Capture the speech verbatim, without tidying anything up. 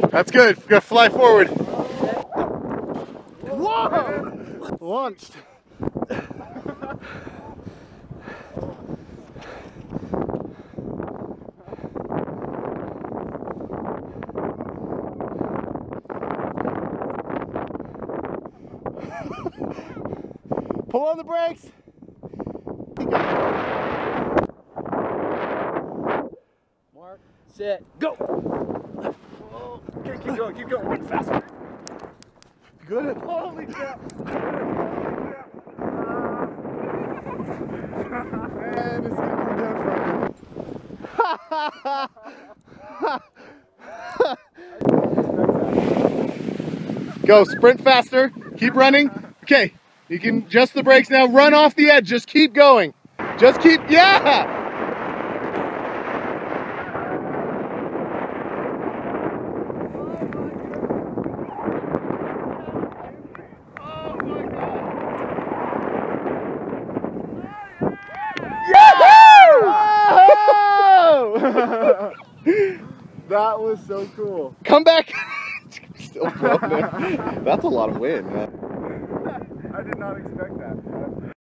That's good. We're gonna fly forward. Whoa! Launched. Pull on the brakes. Mark, set, go. Oh, okay, keep going, keep going. One faster. Good. Holy crap. Man, it's gonna come down from Go, sprint faster. Keep running. Okay, you can adjust the brakes now. Run off the edge. Just keep going. Just keep, yeah! That was so cool. Come back. Still floating. That's a lot of wind, man. I did not expect that.